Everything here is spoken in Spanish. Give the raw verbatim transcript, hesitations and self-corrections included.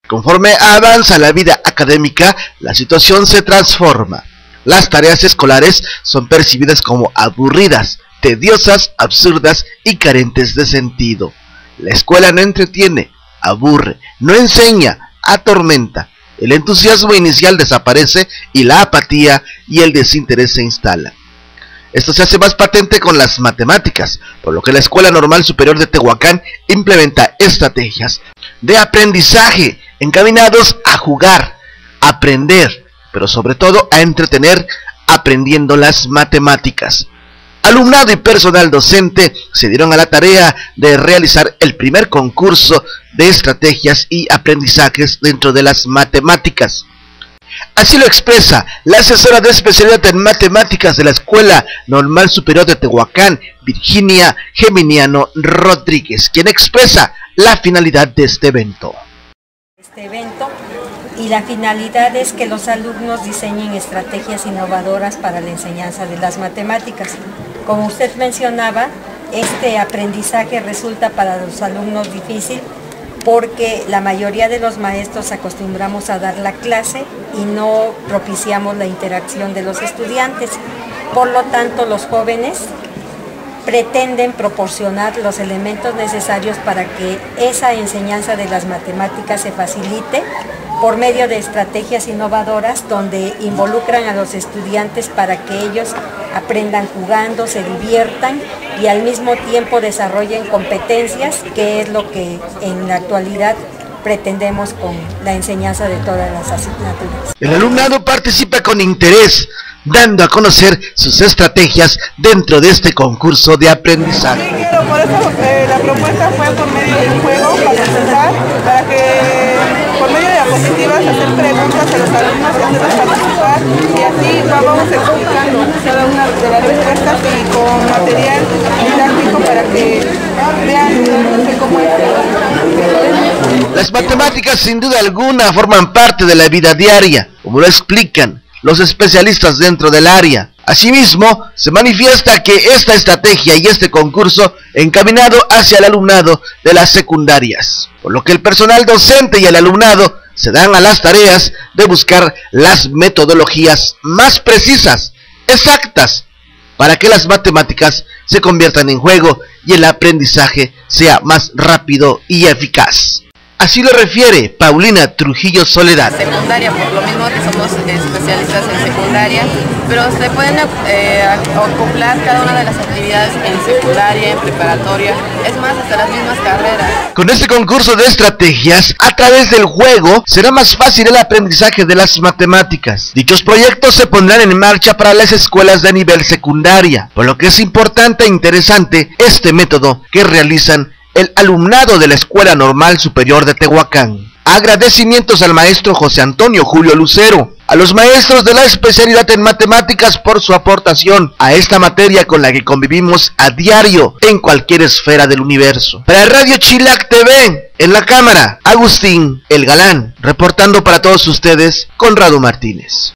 Conforme avanza la vida académica, la situación se transforma. Las tareas escolares son percibidas como aburridas, tediosas, absurdas y carentes de sentido. La escuela no entretiene, aburre, no enseña, atormenta. El entusiasmo inicial desaparece y la apatía y el desinterés se instalan. Esto se hace más patente con las matemáticas, por lo que la Escuela Normal Superior de Tehuacán implementa estrategias de aprendizaje encaminados a jugar, a aprender, pero sobre todo a entretener aprendiendo las matemáticas. Alumnado y personal docente se dieron a la tarea de realizar el primer concurso de estrategias y aprendizajes dentro de las matemáticas. Así lo expresa la asesora de especialidad en matemáticas de la Escuela Normal Superior de Tehuacán, Virginia Geminiano Rodríguez, quien expresa la finalidad de este evento. Este evento y la finalidad es que los alumnos diseñen estrategias innovadoras para la enseñanza de las matemáticas. Como usted mencionaba, este aprendizaje resulta para los alumnos difícil porque la mayoría de los maestros acostumbramos a dar la clase y no propiciamos la interacción de los estudiantes. Por lo tanto, los jóvenes pretenden proporcionar los elementos necesarios para que esa enseñanza de las matemáticas se facilite por medio de estrategias innovadoras donde involucran a los estudiantes para que ellos aprendan jugando, se diviertan y al mismo tiempo desarrollen competencias, que es lo que en la actualidad pretendemos con la enseñanza de todas las asignaturas. El alumnado participa con interés, dando a conocer sus estrategias dentro de este concurso de aprendizaje. Sí, claro, por eso eh, la propuesta fue por medio del juego, para empezar, para que por medio de diapositivas hacer preguntas a los alumnos y hacerlos participar, y así vamos explicando cada una de las respuestas y con material didáctico para que vean realmente cómo es. Las matemáticas sin duda alguna forman parte de la vida diaria, como lo explican los especialistas dentro del área. Asimismo, se manifiesta que esta estrategia y este concurso encaminado hacia el alumnado de las secundarias, por lo que el personal docente y el alumnado se dan a las tareas de buscar las metodologías más precisas, exactas, para que las matemáticas se conviertan en juego y el aprendizaje sea más rápido y eficaz. Así lo refiere Paulina Trujillo Soledad. Secundaria, por lo mismo que somos especialistas en secundaria, pero se pueden eh, acoplar cada una de las actividades en secundaria, en preparatoria, es más, hasta las mismas carreras. Con este concurso de estrategias, a través del juego, será más fácil el aprendizaje de las matemáticas. Dichos proyectos se pondrán en marcha para las escuelas de nivel secundaria, por lo que es importante e interesante este método que realizan el alumnado de la Escuela Normal Superior de Tehuacán. Agradecimientos al maestro José Antonio Julio Lucero, a los maestros de la especialidad en matemáticas por su aportación a esta materia con la que convivimos a diario en cualquier esfera del universo. Para Radio Chilac T V, en la cámara, Agustín El Galán, reportando para todos ustedes, Conrado Martínez.